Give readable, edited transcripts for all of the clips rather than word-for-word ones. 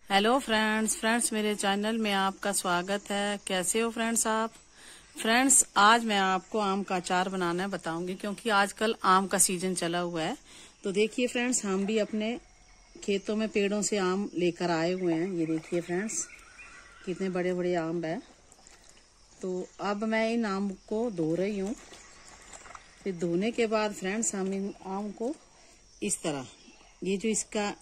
Hello friends मेरे channel में आपका स्वागत है। कैसे हो फ्रेंड्स आप? फ्रेंड्स आज मैं आपको आम का अचार बनाना बताऊंगी, क्योंकि आजकल आम का सीजन चला हुआ है। तो देखिए फ्रेंड्स, हम भी अपने खेतों में पेड़ों से आम लेकर आए हुए हैं। ये देखिए फ्रेंड्स, कितने बड़े बड़े आम है। तो अब मैं इन आम को धो रही हूँ। फिर धोने के बाद फ्रेंड्स हम इन आम को इस तरह, ये जो इसका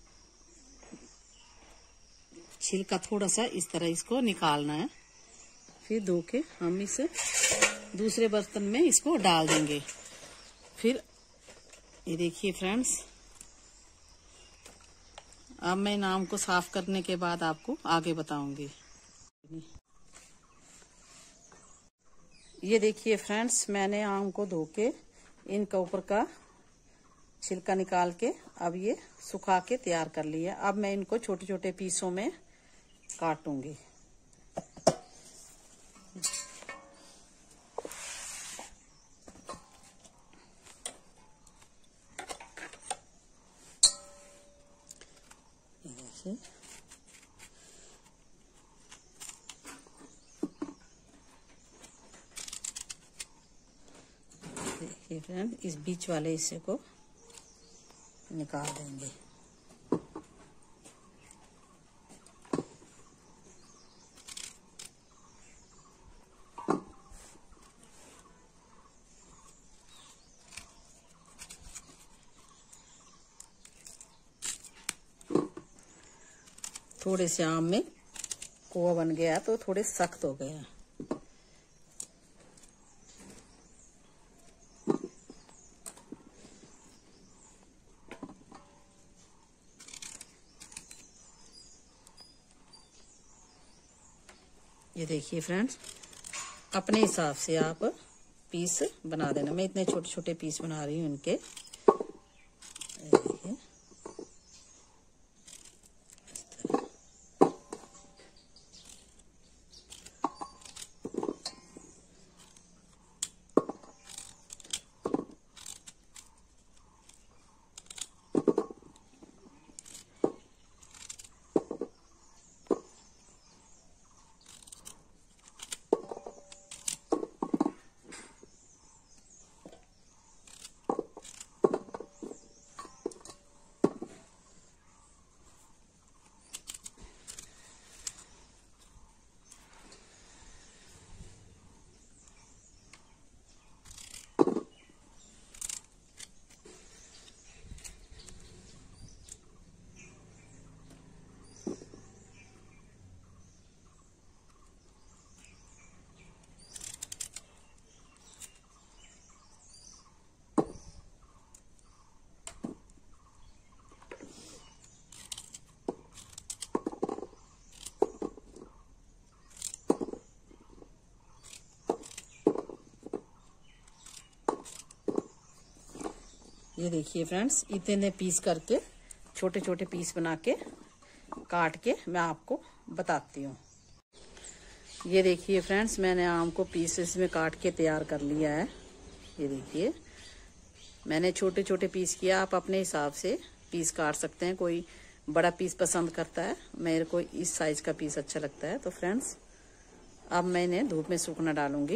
छिलका थोड़ा सा इस तरह इसको निकालना है। फिर धो के हम इस दूसरे बर्तन में इसको डाल देंगे। फिर ये देखिए फ्रेंड्स, अब मैं इन आम को साफ करने के बाद आपको आगे बताऊंगी। ये देखिए फ्रेंड्स, मैंने आम को धो के इनका ऊपर का छिलका निकाल के अब ये सुखा के तैयार कर लिया। अब मैं इनको छोटे छोटे पीसों में काटूंगी। देखिए फ्रेंड, इस बीच वाले हिस्से को निकाल देंगे। थोड़े से आम में कोआ बन गया तो थोड़े सख्त हो गए। ये देखिए फ्रेंड्स, अपने हिसाब से आप पीस बना देना। मैं इतने छोटे छोटे पीस बना रही हूँ इनके। देखिए ये देखिए फ्रेंड्स, इतने पीस करके छोटे छोटे पीस बना के काट के मैं आपको बताती हूँ। ये देखिए फ्रेंड्स, मैंने आम को पीसेस में काट के तैयार कर लिया है। ये देखिए, मैंने छोटे छोटे पीस किया। आप अपने हिसाब से पीस काट सकते हैं। कोई बड़ा पीस पसंद करता है, मेरे को इस साइज का पीस अच्छा लगता है। तो फ्रेंड्स अब मैं इन्हें धूप में सूखना डालूंगी।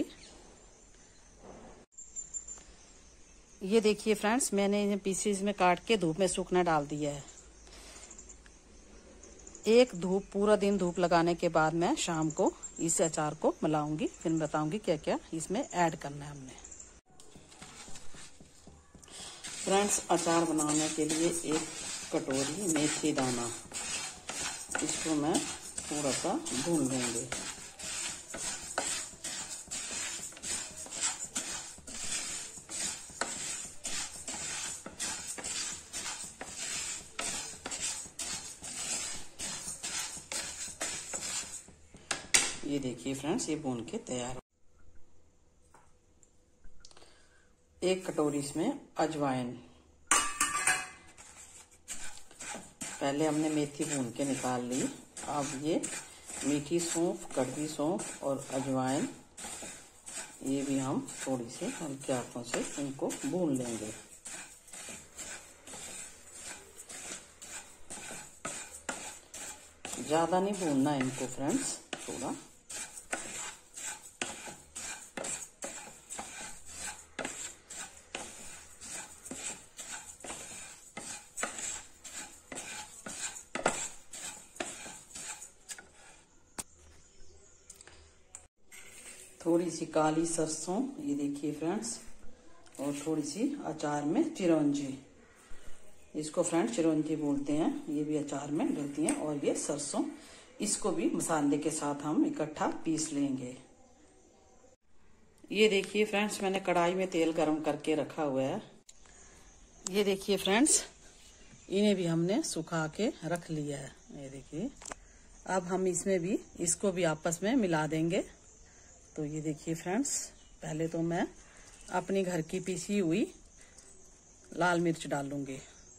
ये देखिए फ्रेंड्स, मैंने इन्हें पीसेस में काट के धूप में सूखना डाल दिया है। पूरा दिन धूप लगाने के बाद मैं शाम को इस अचार को मिलाऊंगी। फिर बताऊंगी क्या क्या इसमें ऐड करना है हमने। फ्रेंड्स, अचार बनाने के लिए एक कटोरी मेथी दाना, इसको मैं थोड़ा सा भून लूंगी। ये देखिए फ्रेंड्स, ये भून के तैयार। एक कटोरी इसमें अजवाइन, पहले हमने मेथी भून के निकाल ली। अब ये मीठी सौंफ, कड़वी सौंफ और अजवाइन, ये भी हम थोड़ी सी हल्के हाथों से इनको भून लेंगे। ज्यादा नहीं भूनना है इनको फ्रेंड्स, थोड़ा। थोड़ी सी काली सरसों, ये देखिए फ्रेंड्स, और थोड़ी सी अचार में चिरौंजी, इसको फ्रेंड्स चिरौंजी बोलते हैं, ये भी अचार में डलती हैं। और ये सरसों, इसको भी मसाले के साथ हम इकट्ठा पीस लेंगे। ये देखिए फ्रेंड्स, मैंने कढ़ाई में तेल गरम करके रखा हुआ है। ये देखिए फ्रेंड्स, इन्हें भी हमने सुखा के रख लिया है। ये देखिए, अब हम इसमें भी इसको भी आपस में मिला देंगे। तो ये देखिए फ्रेंड्स, पहले तो मैं अपनी घर की पीसी हुई लाल मिर्च डालूंगी।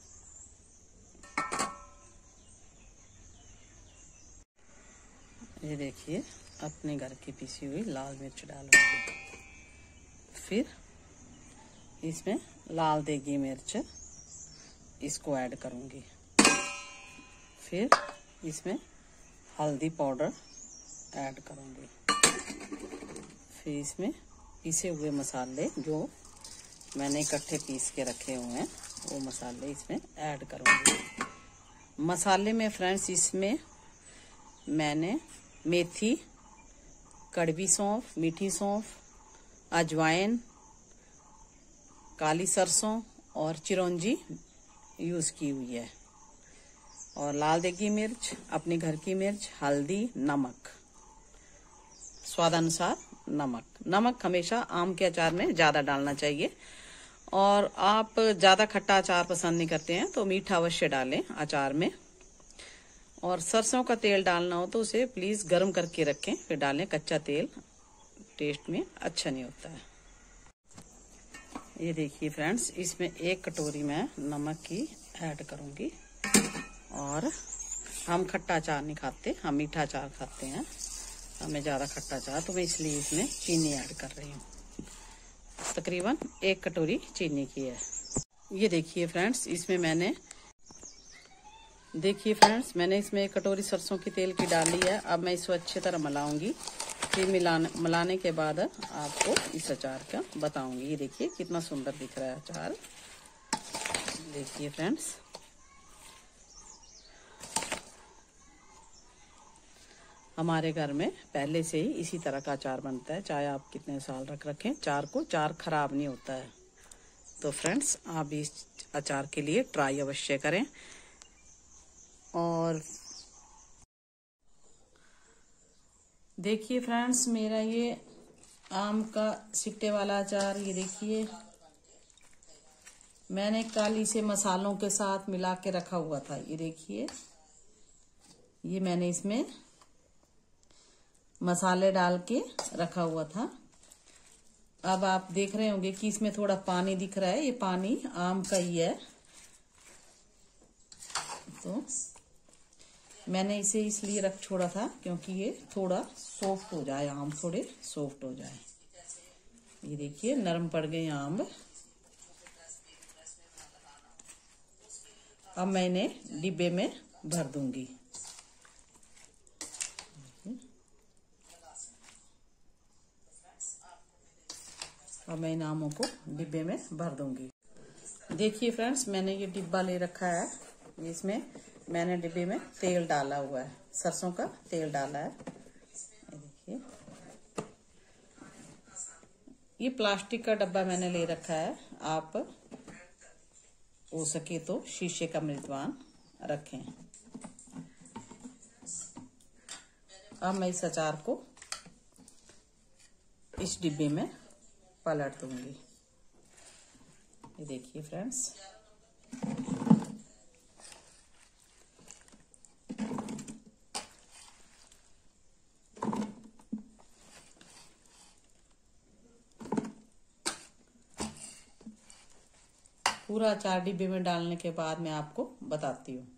ये देखिए, अपने घर की पीसी हुई लाल मिर्च डालूंगी। फिर इसमें लाल देगी मिर्च, इसको ऐड करूंगी। फिर इसमें हल्दी पाउडर ऐड करूंगी। फिर इसमें पीसे हुए मसाले जो मैंने इकट्ठे पीस के रखे हुए हैं, वो मसाले इसमें ऐड करूंगी। मसाले में फ्रेंड्स, इसमें मैंने मेथी, कड़वी सौंफ, मीठी सौंफ, अजवाइन, काली सरसों और चिरौंजी यूज की हुई है। और लाल देगी मिर्च, अपने घर की मिर्च, हल्दी, नमक, स्वादानुसार नमक। नमक हमेशा आम के अचार में ज्यादा डालना चाहिए। और आप ज्यादा खट्टा अचार पसंद नहीं करते हैं तो मीठा अवश्य डालें अचार में। और सरसों का तेल डालना हो तो उसे प्लीज गर्म करके रखें, फिर डालें। कच्चा तेल टेस्ट में अच्छा नहीं होता है। ये देखिए फ्रेंड्स, इसमें 1 कटोरी मैं नमक की ऐड करूंगी। और हम खट्टा अचार नहीं खाते, हम मीठा अचार खाते हैं, हमें ज्यादा खट्टा अचार, तो मैं इसलिए इसमें चीनी ऐड कर रही हूँ। तकरीबन 1 कटोरी चीनी की है। ये देखिए फ्रेंड्स, इसमें मैंने 1 कटोरी सरसों की तेल की डाली है। अब मैं इसको अच्छी तरह मिलाऊंगी। फिर मिलाने के बाद आपको इस अचार का बताऊंगी। ये देखिए कितना सुंदर दिख रहा है अचार। देखिए फ्रेंड्स, हमारे घर में पहले से ही इसी तरह का अचार बनता है, चाहे आप कितने साल रखें चार खराब नहीं होता है। तो फ्रेंड्स, आप इस अचार के लिए ट्राई अवश्य करें। और देखिए फ्रेंड्स, मेरा ये आम का सिट्टे वाला अचार, ये देखिए मैंने कल इसे मसालों के साथ मिला के रखा हुआ था। ये देखिए, ये मैंने इसमें मसाले डाल के रखा हुआ था। अब आप देख रहे होंगे कि इसमें थोड़ा पानी दिख रहा है, ये पानी आम का ही है। तो मैंने इसे इसलिए रख छोड़ा था क्योंकि ये थोड़ा सॉफ्ट हो जाए, आम थोड़े सॉफ्ट हो जाए। ये देखिए नरम पड़ गए आम। अब मैं इन्हें डिब्बे में भर दूंगी। अब मैं इन आमों को डिब्बे में भर दूंगी। देखिए फ्रेंड्स, मैंने ये डिब्बा ले रखा है। इसमें मैंने डिब्बे में तेल डाला हुआ है, सरसों का तेल डाला है। देखिए, ये प्लास्टिक का डब्बा मैंने ले रखा है। आप हो सके तो शीशे का मेजबान रखें। अब मैं इस अचार को इस डिब्बे में पलट दूंगी। ये देखिए फ्रेंड्स, पूरा अचार डिब्बे में डालने के बाद मैं आपको बताती हूँ।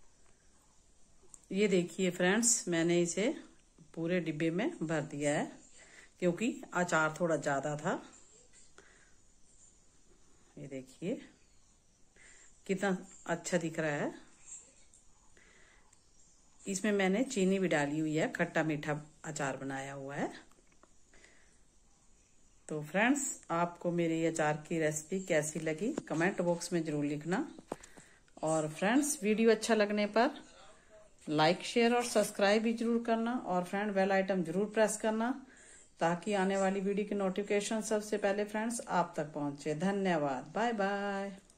ये देखिए फ्रेंड्स, मैंने इसे पूरे डिब्बे में भर दिया है क्योंकि अचार थोड़ा ज्यादा था। ये देखिए कितना अच्छा दिख रहा है। इसमें मैंने चीनी भी डाली हुई है, खट्टा मीठा अचार बनाया हुआ है। तो फ्रेंड्स, आपको मेरी अचार की रेसिपी कैसी लगी कमेंट बॉक्स में जरूर लिखना। और फ्रेंड्स, वीडियो अच्छा लगने पर लाइक शेयर और सब्सक्राइब भी जरूर करना। और फ्रेंड, बेल आइटम जरूर प्रेस करना ताकि आने वाली वीडियो की नोटिफिकेशन सबसे पहले फ्रेंड्स आप तक पहुंचे। धन्यवाद, बाय बाय।